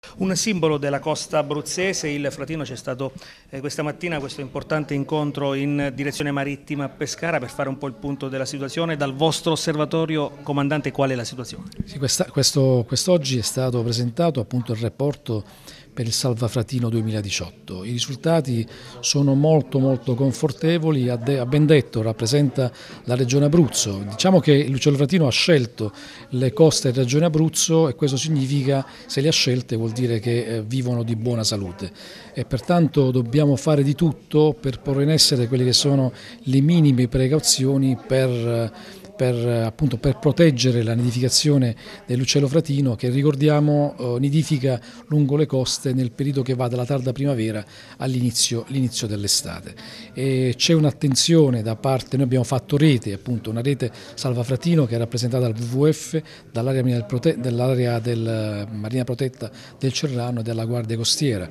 Un simbolo della costa abruzzese, il Fratino. C'è stato questa mattina questo importante incontro in direzione marittima a Pescara per fare un po' il punto della situazione. Dal vostro osservatorio, comandante, qual è la situazione? Sì, quest'oggi è stato presentato appunto il rapporto per il Salva Fratino 2018. I risultati sono molto confortevoli, a ben detto rappresenta la Regione Abruzzo. Diciamo che il Salva Fratino ha scelto le coste della Regione Abruzzo e questo significa, se le ha scelte vuol dire che vivono di buona salute e pertanto dobbiamo fare di tutto per porre in essere quelle che sono le minime precauzioni appunto per proteggere la nidificazione dell'uccello fratino che, ricordiamo, nidifica lungo le coste nel periodo che va dalla tarda primavera all'inizio dell'estate. C'è un'attenzione da parte, noi abbiamo fatto rete, appunto una rete Salva Fratino che è rappresentata dal WWF, dall'area del Marina Protetta del Cerrano e della Guardia Costiera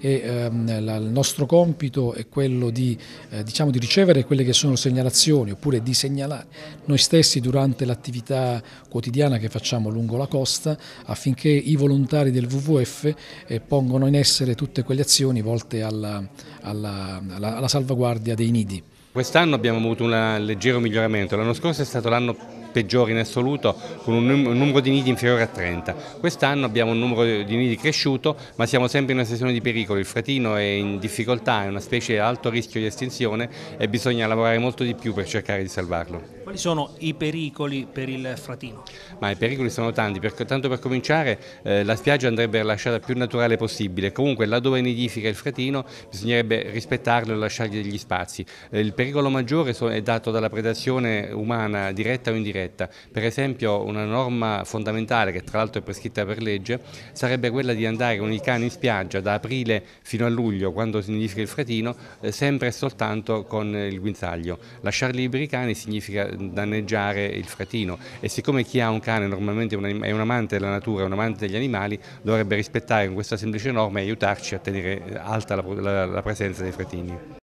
il nostro compito è quello di ricevere quelle che sono segnalazioni oppure di segnalare noi stessi durante l'attività quotidiana che facciamo lungo la costa affinché i volontari del WWF pongono in essere tutte quelle azioni volte alla salvaguardia dei nidi. Quest'anno abbiamo avuto un leggero miglioramento, l'anno scorso è stato l'anno peggiore in assoluto con un numero di nidi inferiore a 30. Quest'anno abbiamo un numero di nidi cresciuto, ma siamo sempre in una situazione di pericolo. Il fratino è in difficoltà, è una specie a alto rischio di estinzione e bisogna lavorare molto di più per cercare di salvarlo. Quali sono i pericoli per il Fratino? Ma i pericoli sono tanti, tanto per cominciare la spiaggia andrebbe lasciata il più naturale possibile, comunque laddove nidifica il fratino bisognerebbe rispettarlo e lasciargli degli spazi. Il pericolo maggiore è dato dalla predazione umana diretta o indiretta. Per esempio una norma fondamentale, che tra l'altro è prescritta per legge, sarebbe quella di andare con i cani in spiaggia da aprile fino a luglio, quando si nidifica il fratino, sempre e soltanto con il guinzaglio. Lasciar liberi i cani significa danneggiare il fratino e siccome chi ha un cane normalmente è un amante della natura, è un amante degli animali, dovrebbe rispettare con questa semplice norma e aiutarci a tenere alta la presenza dei fratini.